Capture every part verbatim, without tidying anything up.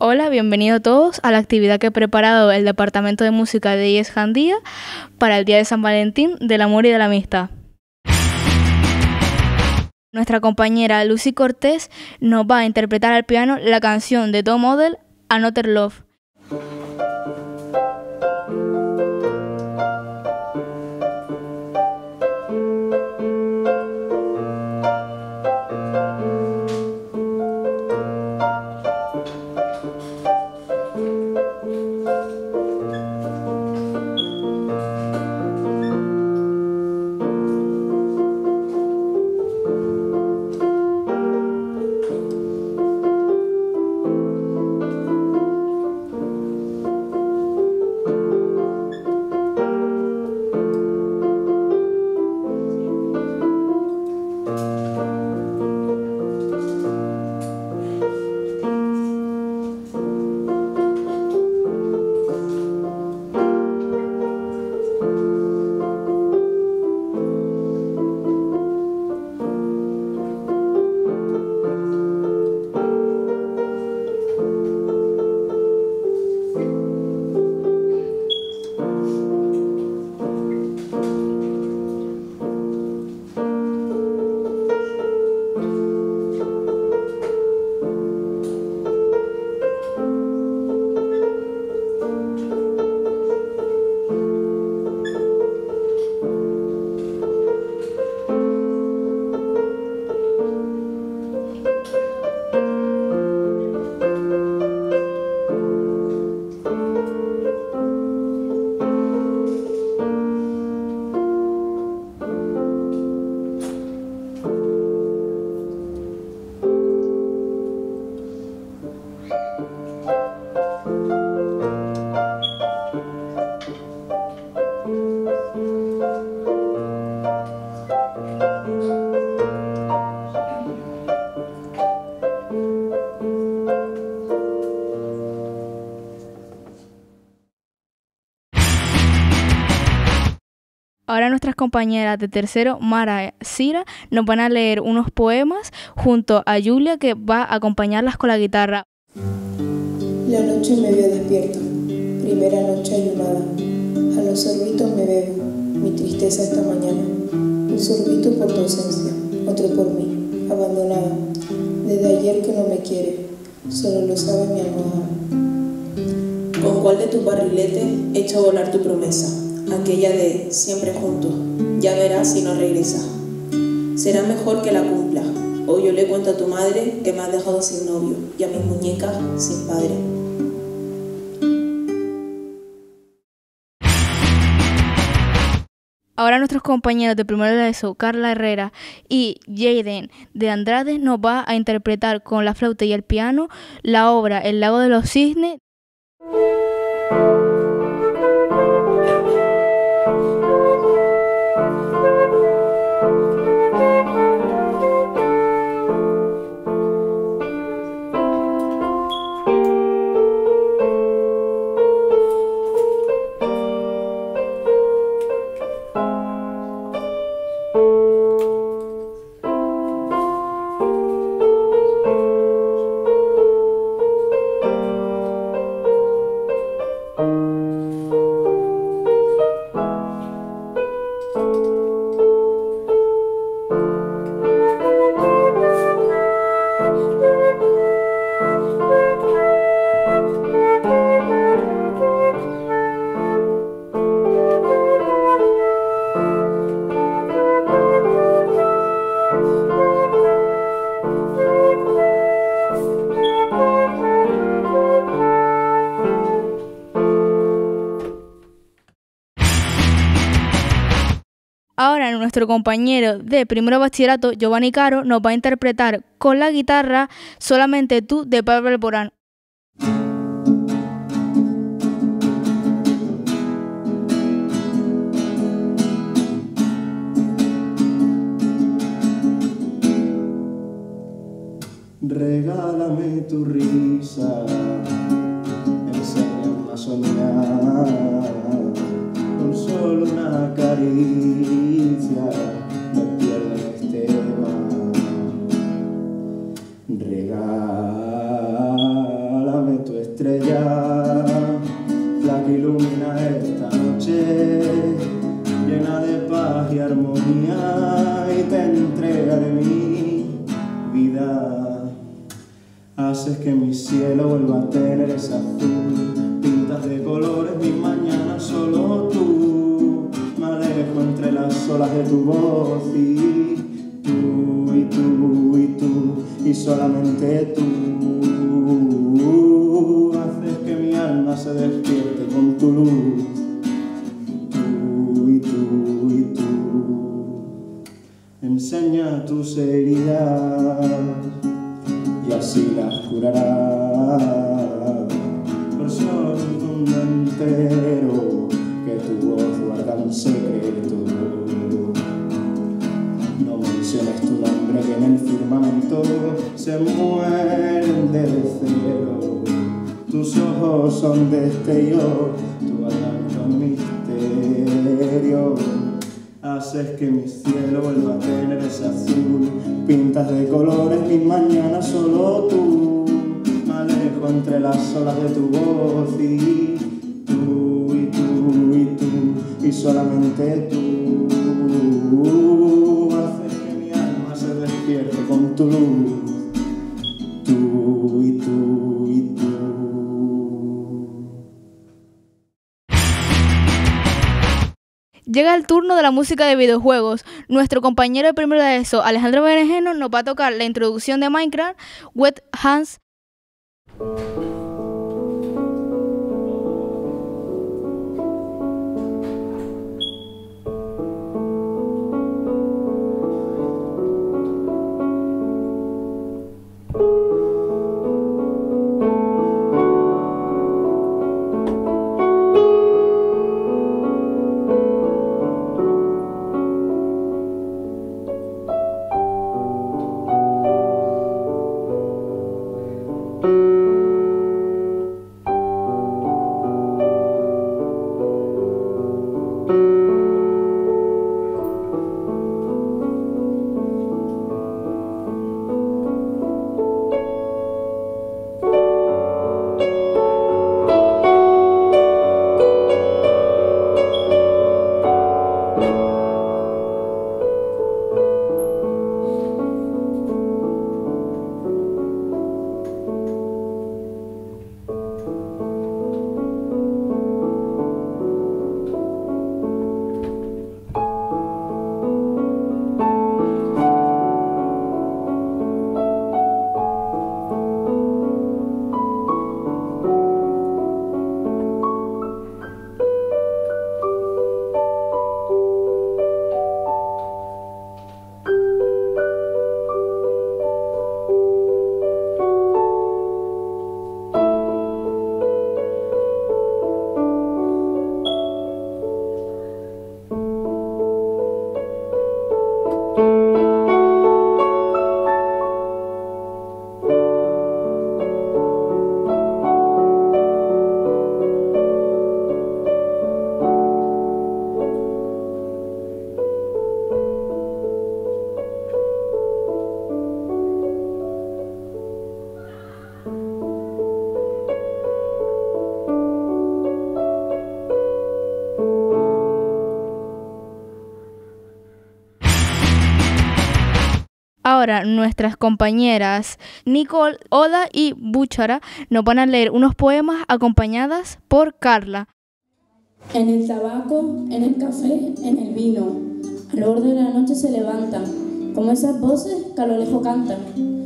Hola, bienvenidos todos a la actividad que ha preparado el Departamento de Música de I E S Jandía para el Día de San Valentín del Amor y de la Amistad. Nuestra compañera Lucy Cortés nos va a interpretar al piano la canción de Top Model, Another Love. Ahora nuestras compañeras de tercero, Mara y Cira, nos van a leer unos poemas junto a Julia, que va a acompañarlas con la guitarra. La noche me vio despierto, primera noche ayunada. A los sorbitos me bebo mi tristeza esta mañana. Un sorbito por tu ausencia, otro por mí, abandonada. Desde ayer que no me quiere, solo lo sabe mi almohada. ¿Con cuál de tus barriletes echa a volar tu promesa? Aquella de siempre juntos, ya verás si no regresa. Será mejor que la cumpla. Hoy yo le cuento a tu madre que me has dejado sin novio y a mis muñecas sin padre. Ahora nuestros compañeros de primero de eso, Carla Herrera y Jaden de Andrade, nos va a interpretar con la flauta y el piano la obra El lago de los cisnes. Ahora nuestro compañero de primero bachillerato, Giovanni Caro, nos va a interpretar con la guitarra Solamente tú de Pablo Alborán. Regálame tu risa, enséñame a soñar, con solo una caricia me pierdo en este mar. Regálame tu Haces que mi cielo vuelva a tener ese azul. Pintas de colores mi mañana, solo tú. Me alejo entre las olas de tu voz y tú, y tú, y tú, y solamente tú. Haces que mi alma se despierte con tu luz. Tú, y tú, y tú. Enseña tus heridas y así las curarás. Por ser un mundo entero, que tu voz guarda un secreto. No menciones tu nombre, que en el firmamento se mueren de cero. Tus ojos son destellos, tu alma un misterio. Haces que mi cielo vuelva a tener ese azul. Pintas de colores mi mañana, solo tú. Me alejo entre las olas de tu voz y tú, y tú, y tú, y solamente tú. Haces que mi alma se despierte con tu luz. Tú, y tú, y tú. Llega el turno de la música de videojuegos. Nuestro compañero de primero de eso, Alejandro Berenjeno, nos va a tocar la introducción de Minecraft, Wet Hands. Ahora nuestras compañeras Nicole, Oda y Búchara nos van a leer unos poemas acompañadas por Carla. En el tabaco, en el café, en el vino, al borde de la noche se levantan, como esas voces que a lo lejos cantan.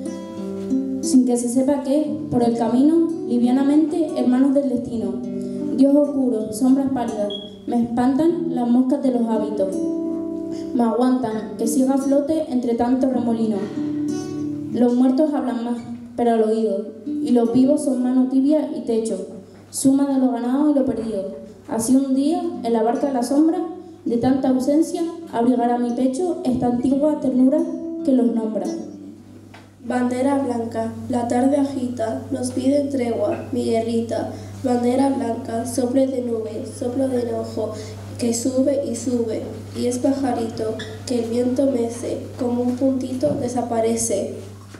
Sin que se sepa qué, por el camino, livianamente, hermanos del destino. Dios oscuro, sombras pálidas, me espantan las moscas de los hábitos. Me aguantan, que siga a flote entre tanto remolino. Los muertos hablan más, pero al oído, y los vivos son mano tibia y techo, suma de lo ganado y lo perdido. Así un día, en la barca de la sombra, de tanta ausencia, abrigará mi pecho esta antigua ternura que los nombra. Bandera blanca, la tarde agita, nos pide tregua, mi guerrita. Bandera blanca, soplo de nube, soplo de enojo, que sube y sube, y es pajarito, que el viento mece, como un puntito desaparece.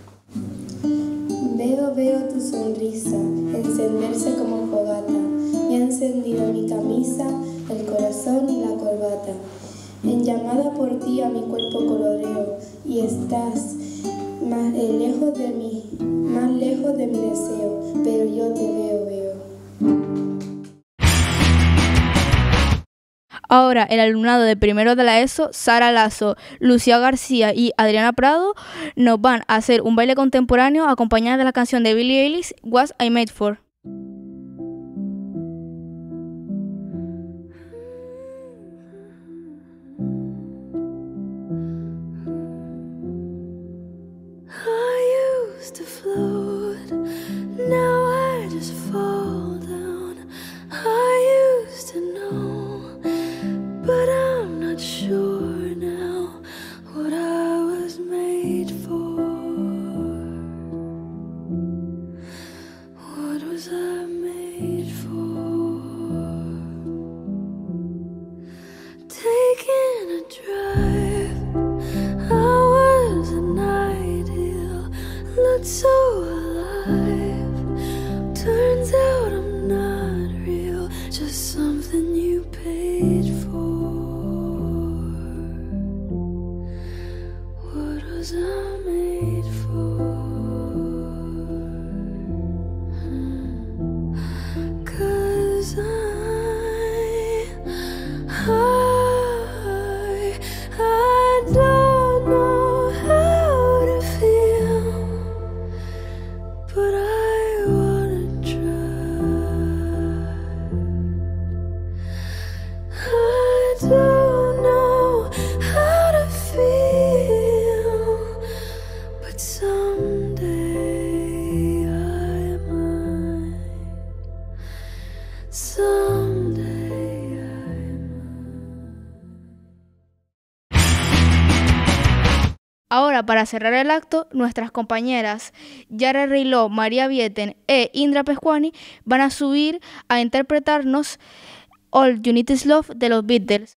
Veo, veo tu sonrisa, encenderse como fogata, y ha encendido mi camisa, el corazón y la corbata. En llamada por ti a mi cuerpo coloreo, y estás más eh, lejos de mí, más lejos de mi deseo, pero yo te veo, veo. Ahora, el alumnado de primero de la ESO, Sara Lazo, Lucía García y Adriana Prado, nos van a hacer un baile contemporáneo acompañada de la canción de Billie Eilish, What I Made For. I used to float, now I just fall down. I used to know, but I'm not sure now what I was made for. What was I made for? Taking a drive, I was an ideal, looked so alive. Turns out I'm not real, just something you paid for. What was I made for? 'Cause I, I, I don't know how to feel, but I wanna try. I don't know how to feel, but someday I might. Someday I might. Ahora, para cerrar el acto, nuestras compañeras Yara Reiló, María Vieten e Indra Pescuani van a subir a interpretarnos All You Need Is Love de los Beatles.